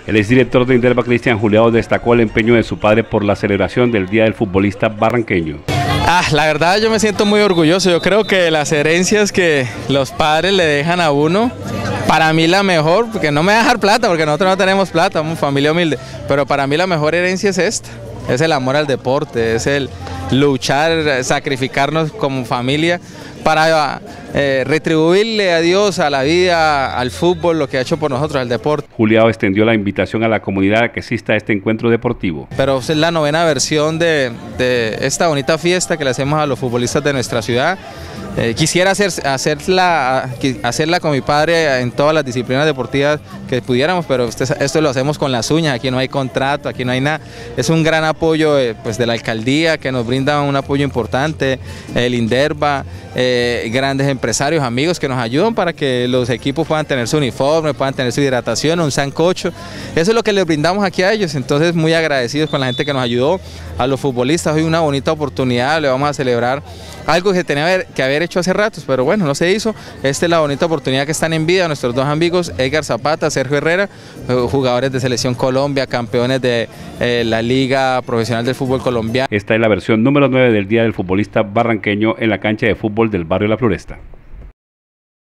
El exdirector de Inderva, Cristian Juliado, destacó el empeño de su padre por la celebración del Día del Futbolista barranqueño. La verdad yo me siento muy orgulloso. Yo creo que las herencias que los padres le dejan a uno, para mí la mejor, porque no me va a dejar plata, porque nosotros no tenemos plata, somos familia humilde, pero para mí la mejor herencia es esta, es el amor al deporte, es el luchar, sacrificarnos como familia para retribuirle a Dios, a la vida, al fútbol, lo que ha hecho por nosotros, al deporte. Juliado extendió la invitación a la comunidad a que asista a este encuentro deportivo. Pero es la 9ª versión de esta bonita fiesta que le hacemos a los futbolistas de nuestra ciudad. Quisiera hacerla con mi padre en todas las disciplinas deportivas que pudiéramos, pero esto lo hacemos con las uñas, aquí no hay contrato, aquí no hay nada. Es un gran apoyo pues, de la alcaldía, que nos brinda un apoyo importante, el Inderva, grandes empresarios, amigos que nos ayudan para que los equipos puedan tener su uniforme, puedan tener su hidratación, un sancocho. Eso es lo que les brindamos aquí a ellos, entonces muy agradecidos con la gente que nos ayudó, a los futbolistas. Hoy una bonita oportunidad, le vamos a celebrar algo que tenía que haber hecho hace ratos, pero bueno, no se hizo. Esta es la bonita oportunidad que están en vida nuestros dos amigos, Edgar Zapata, Sergio Herrera, jugadores de Selección Colombia, campeones de la Liga Profesional del Fútbol Colombiano. Esta es la versión número 9 del Día del Futbolista barranqueño en la cancha de fútbol del barrio La Floresta.